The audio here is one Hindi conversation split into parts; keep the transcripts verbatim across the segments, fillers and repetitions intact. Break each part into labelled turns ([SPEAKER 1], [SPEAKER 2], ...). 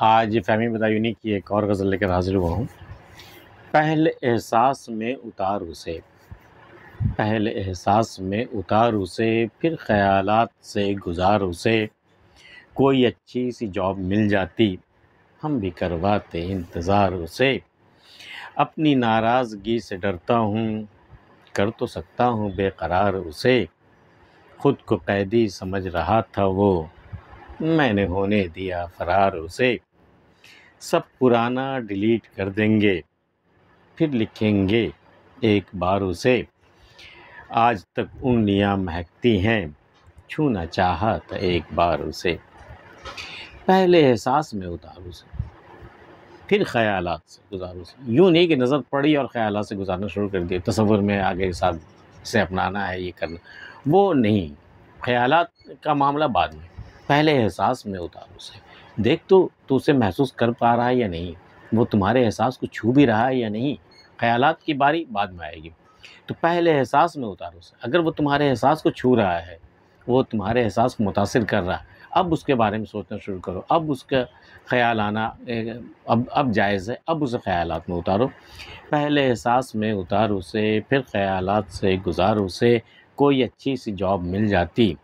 [SPEAKER 1] आज फ़हमी बदायूनी की एक और गज़ल लेकर हाज़िर हुआ हूँ। पहले एहसास में उतार उसे, पहले एहसास में उतार उसे, फिर ख़यालात से गुज़ार उसे। कोई अच्छी सी जॉब मिल जाती, हम भी करवाते इंतज़ार उसे। अपनी नाराज़गी से डरता हूँ, कर तो सकता हूँ बेकरार उसे। खुद को कैदी समझ रहा था वो, मैंने होने दिया फ़रार उसे। सब पुराना डिलीट कर देंगे, फिर लिखेंगे एक बार उसे। आज तक उंगलियां महकती हैं, छूना चाहा था एक बार उसे। पहले एहसास में उतार उसे, फिर ख़यालात से गुज़ार उसे। यूँ नहीं कि नज़र पड़ी और ख़यालात से गुज़ारना शुरू कर दिए, तसव्वुर में आगे साथ से अपनाना है, ये करना, वो नहीं। ख़यालात का मामला बाद में, पहले एहसास में उतार उसे। देख तो तू उसे महसूस कर पा रहा है या नहीं, वो तुम्हारे एहसास को छू भी रहा है या नहीं। ख़यालात की बारी बाद में आएगी, तो पहले एहसास में उतार उसे। अगर वो तुम्हारे एहसास को छू रहा है, वो तुम्हारे एहसास को मुतासिर कर रहा है, अब उसके बारे में सोचना शुरू करो। अब उसका ख़याल आना ए, अब अब जायज़ है, अब उसे ख़यालात में उतारो। पहले एहसास में उतार उसे, फिर ख़यालात से गुज़ार उसे। कोई अच्छी सी जॉब मिल जाती,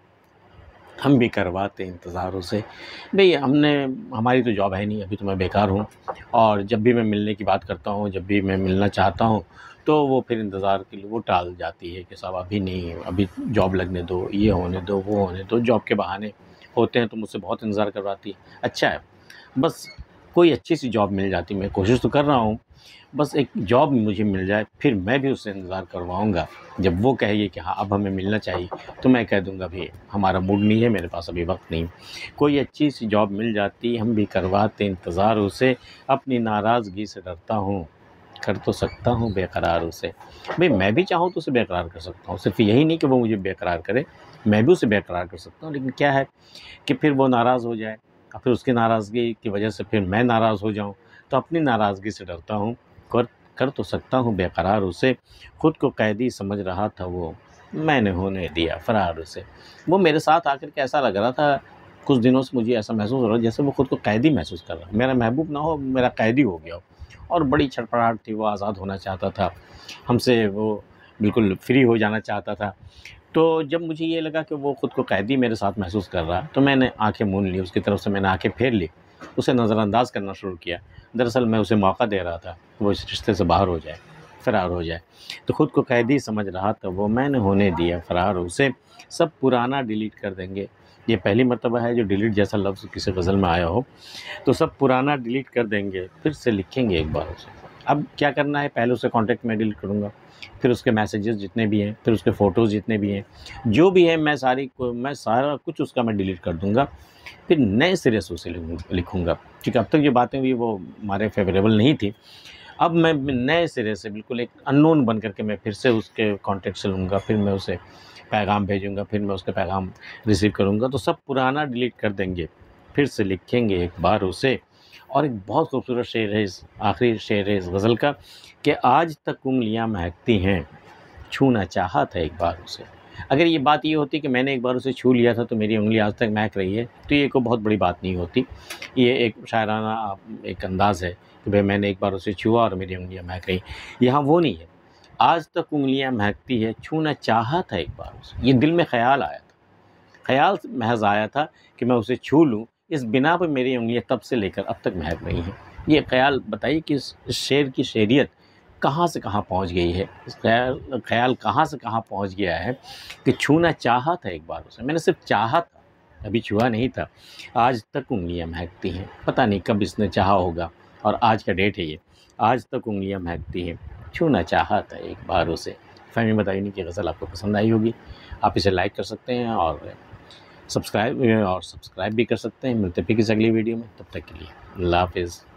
[SPEAKER 1] हम भी करवाते इंतज़ार उसे। भई हमने हमारी तो जॉब है नहीं, अभी तो मैं बेकार हूँ, और जब भी मैं मिलने की बात करता हूँ, जब भी मैं मिलना चाहता हूँ, तो वो फिर इंतज़ार के लिए वो टाल जाती है कि साहब अभी नहीं, अभी जॉब लगने दो, ये होने दो, वो होने दो। जॉब के बहाने होते हैं तो मुझसे बहुत इंतज़ार करवाती है। अच्छा है, बस कोई अच्छी सी जॉब मिल जाती, मैं कोशिश तो कर रहा हूँ, बस एक जॉब मुझे मिल जाए, फिर मैं भी उससे इंतज़ार करवाऊँगा। जब वो कहेगी कि हाँ अब हमें मिलना चाहिए, तो मैं कह दूँगा भई हमारा मूड नहीं है, मेरे पास अभी वक़्त नहीं। कोई अच्छी सी जॉब मिल जाती, हम भी करवाते इंतज़ार उसे। अपनी नाराज़गी से डरता हूँ, कर तो सकता हूँ बेकरार उसे। भई मैं भी चाहूँ तो उसे बेकरार कर सकता हूँ, सिर्फ़ यही नहीं कि वो मुझे बेकरार करे, मैं भी उसे बेकरार कर सकता हूँ। लेकिन क्या है कि फिर वो नाराज़ हो जाए, और फिर उसकी नाराज़गी की वजह से फिर मैं नाराज़ हो जाऊँ, तो अपनी नाराज़गी से डरता हूँ, कर कर तो सकता हूँ बेकरार उसे। खुद को कैदी समझ रहा था वो, मैंने होने दिया फ़रार उसे। वो मेरे साथ आकर के ऐसा लग रहा था, कुछ दिनों से मुझे ऐसा महसूस हो रहा है जैसे वो खुद को कैदी महसूस कर रहा है। मेरा महबूब ना हो, मेरा कैदी हो गया हो, और बड़ी छड़पड़ाहट थी, वो आज़ाद होना चाहता था, हमसे वो बिल्कुल फ्री हो जाना चाहता था। तो जब मुझे ये लगा कि वो खुद को कैदी मेरे साथ महसूस कर रहा है, तो मैंने आँखें मूंद ली, उसकी तरफ से मैंने आँखें फेर ली, उसे नज़रअंदाज करना शुरू किया। दरअसल मैं उसे मौका दे रहा था कि वो इस रिश्ते से बाहर हो जाए, फ़रार हो जाए। तो खुद को कैदी समझ रहा था वो, मैंने होने दिया फ़रार उसे। सब पुराना डिलीट कर देंगे, ये पहली मर्तबा है जो डिलीट जैसा लफ्ज़ किसी गज़ल में आया हो। तो सब पुराना डिलीट कर देंगे, फिर से लिखेंगे एक बार उसे। अब क्या करना है, पहले उसे कॉन्टैक्ट में डिलीट करूँगा, फिर उसके मैसेजेस जितने भी हैं, फिर उसके फ़ोटोज़ जितने भी हैं, जो भी है मैं सारी को मैं सारा कुछ उसका मैं डिलीट कर दूँगा। फिर नए सिरे से उसे लिखूँ लिखूँगा, क्योंकि अब तक जो बातें हुई वो हमारे फ़ेवरेबल नहीं थी। अब मैं नए सिरे से बिल्कुल एक अननोन बन कर के मैं फिर से उसके कॉन्टैक्ट से लूँगा, फिर मैं उसे पैगाम भेजूँगा, फिर मैं उसके पैगाम रिसीव करूँगा। तो सब पुराना डिलीट कर देंगे, फिर से लिखेंगे एक बार उसे। और एक बहुत खूबसूरत शेर है, इस आखिरी शेर है इस गज़ल का, कि आज तक उंगलियां महकती हैं, छूना चाहा था एक बार उसे। अगर ये बात ये होती कि मैंने एक बार उसे छू लिया था तो मेरी उंगली आज तक महक रही है, तो ये कोई बहुत बड़ी बात नहीं होती। ये एक शायराना एक अंदाज़ है कि भाई मैंने एक बार उसे छुआ और मेरी उंगलियां महक रही। यहाँ वो नहीं है, आज तक उंगलियां महकती है, छूना चाहा था एक बार उसे। ये दिल में ख़्याल आया था, ख़्याल महज़ आया था कि मैं उसे छू लूँ, इस बिना पे मेरी उंगलियाँ तब से लेकर अब तक महक रही हैं। ये ख़्याल बताइए कि इस शेर की शेरियत कहाँ से कहाँ पहुँच गई है, इस ख़्याल ख़्याल कहाँ से कहाँ पहुँच गया है कि छूना चाहा था एक बार उसे, मैंने सिर्फ़ चाहा था, अभी छुआ नहीं था। आज तक उंगलियाँ महकती हैं, पता नहीं कब इसने चाहा होगा, और आज का डेट है ये, आज तक उंगलियाँ महकती हैं, छूना चाहा था एक बार उसे। फ़हमी बदायूनी की गज़ल आपको पसंद आई होगी, आप इसे लाइक कर सकते हैं और सब्सक्राइब और सब्सक्राइब भी कर सकते हैं। मिलते हैं फिर किसी अगली वीडियो में, तब तक के लिए अल्लाह हाफ़िज़।